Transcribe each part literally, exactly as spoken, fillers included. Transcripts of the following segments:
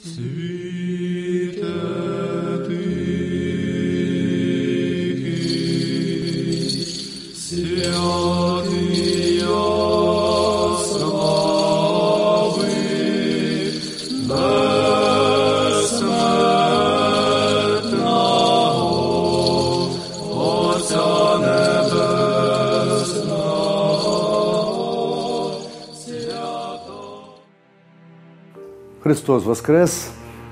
Світе тихий, святий ясновий, безсмертного Отця Небесного, свято. Христос Воскрес!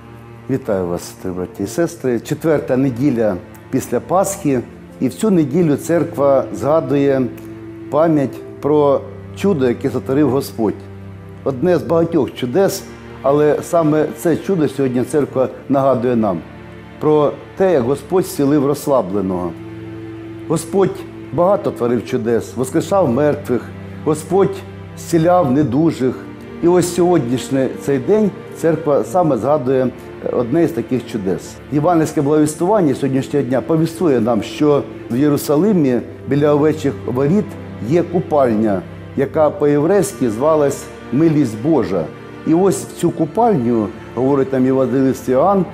Вітаю вас, браті і сестри. Четверта неділя після Пасхи. І в цю неділю церква згадує пам'ять про чудо, яке сотворив Господь. Одне з багатьох чудес, але саме це чудо сьогодні церква нагадує нам. Про те, як Господь зцілив розслабленого. Господь багато творив чудес, воскрешав мертвих, Господь зціляв недужих. І ось сьогоднішній цей день церква саме згадує одне із таких чудес. Євангельське благовістування сьогоднішнього дня повістує нам, що в Єрусалимі біля овечих воріт є купальня, яка по-єврейськи звалась «Милість Божа». І ось в цю купальню, говорить нам євангелист Іоанн,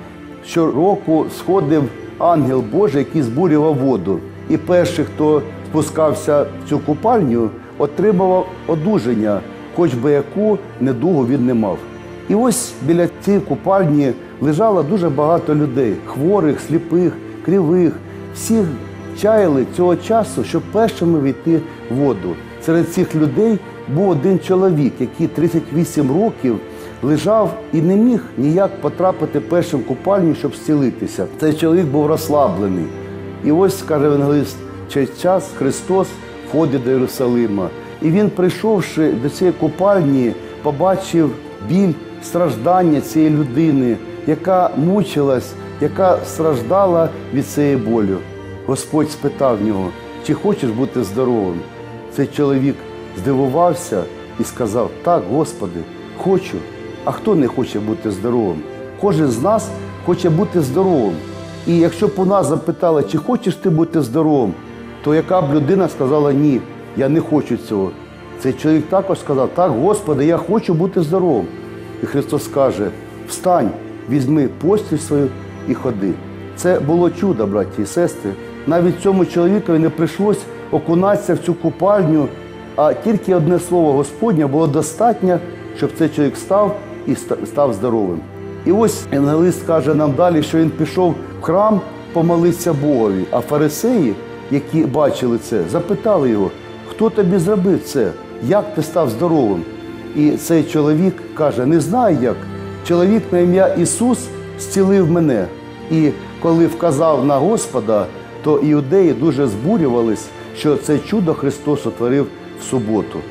щороку сходив ангел Божий, який збурював воду. І перший, хто спускався в цю купальню, отримував одужання, хоч би яку недугу він не мав. І ось біля цієї купальні лежало дуже багато людей, хворих, сліпих, кривих. Всіх чаяли цього часу, щоб першими війти в воду. Серед цих людей був один чоловік, який тридцять вісім років лежав і не міг ніяк потрапити першим в купальню, щоб зцілитися. Цей чоловік був розслаблений. І ось, каже евангелист, в цей час Христос входить до Єрусалима. І він, прийшовши до цієї купальні, побачив біль, страждання цієї людини, яка мучилась, яка страждала від цієї болю. Господь спитав в нього: чи хочеш бути здоровим? Цей чоловік здивувався і сказав: так, Господи, хочу. А хто не хоче бути здоровим? Кожен з нас хоче бути здоровим. І якщо б у нас запитали, чи хочеш ти бути здоровим, то яка б людина сказала: ні, я не хочу цього. Цей чоловік також сказав: так, Господи, я хочу бути здоровим. І Христос каже: встань, візьми постіль свою і ходи. Це було чудо, браті і сестри. Навіть цьому чоловікові не прийшлось окунатися в цю купальню, а тільки одне слово Господнє було достатньо, щоб цей чоловік став і став здоровим. І ось евангелист каже нам далі, що він пішов в храм помолитися Богові. А фарисеї, які бачили це, запитали його: хто тобі зробив це? Як ти став здоровим? І цей чоловік каже: не знаю як. Чоловік на ім'я Ісус зцілив мене. І коли вказав на Господа, то іудеї дуже збурювались, що це чудо Христос утворив в суботу.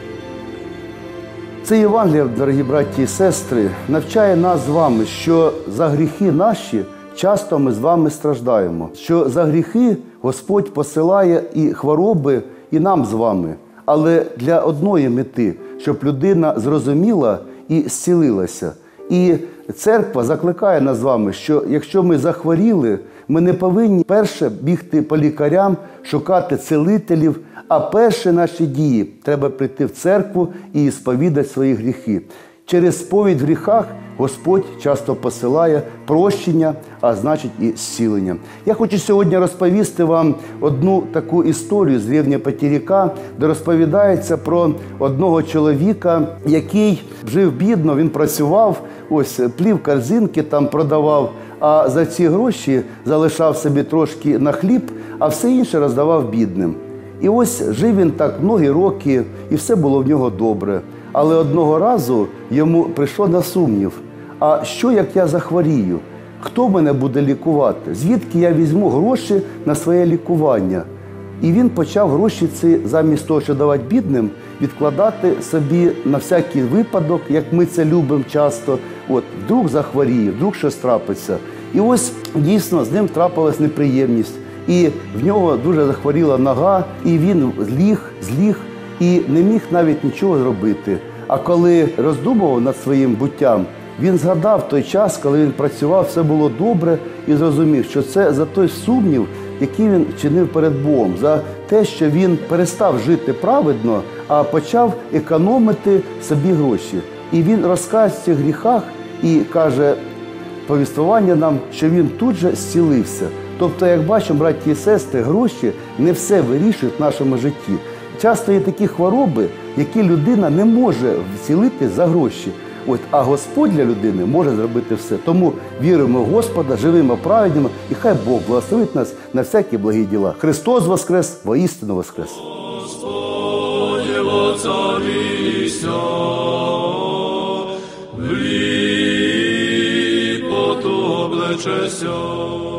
Це Євангеліє, дорогі браті і сестри, навчає нас з вами, що за гріхи наші часто ми з вами страждаємо. Що за гріхи Господь посилає і хвороби, і нам з вами. Але для одної мети, щоб людина зрозуміла і зцілилася. І церква закликає нас з вами, що якщо ми захворіли, ми не повинні перше бігти по лікарям, шукати цілителів, а перші наші дії треба прийти в церкву і сповідати свої гріхи. Через сповідь в гріхах Господь часто посилає прощення, а значить і зцілення. Я хочу сьогодні розповісти вам одну таку історію з древнього Потеряка, де розповідається про одного чоловіка, який жив бідно, він працював, ось плів корзинки, там продавав, а за ці гроші залишав собі трошки на хліб, а все інше роздавав бідним. І ось жив він так многі роки, і все було в нього добре. Але одного разу йому прийшло на сумнів: а що, як я захворію? Хто мене буде лікувати? Звідки я візьму гроші на своє лікування? І він почав гроші ці, замість того, що давати бідним, відкладати собі на всякий випадок, як ми це любимо часто. От, вдруг захворіє, вдруг щось трапиться. І ось дійсно з ним трапилась неприємність. І в нього дуже захворіла нога, і він зліг, зліг, і не міг навіть нічого зробити. А коли роздумував над своїм буттям, він згадав той час, коли він працював, все було добре, і зрозумів, що це за той сумнів, який він чинив перед Богом, за те, що він перестав жити праведно, а почав економити собі гроші. І він розкаявся в цих гріхах і каже: повіствування нам, що він тут же зцілився. Тобто, як бачимо, браті і сестри, гроші не все вирішують в нашому житті. Часто є такі хвороби, які людина не може вцілити за гроші. От, а Господь для людини може зробити все. Тому віруємо в Господа, живемо праведніми, і хай Бог благословить нас на всякі благі діла. Христос воскрес, воістину воскрес! Господи, воцарися, в ліпоту облечеся.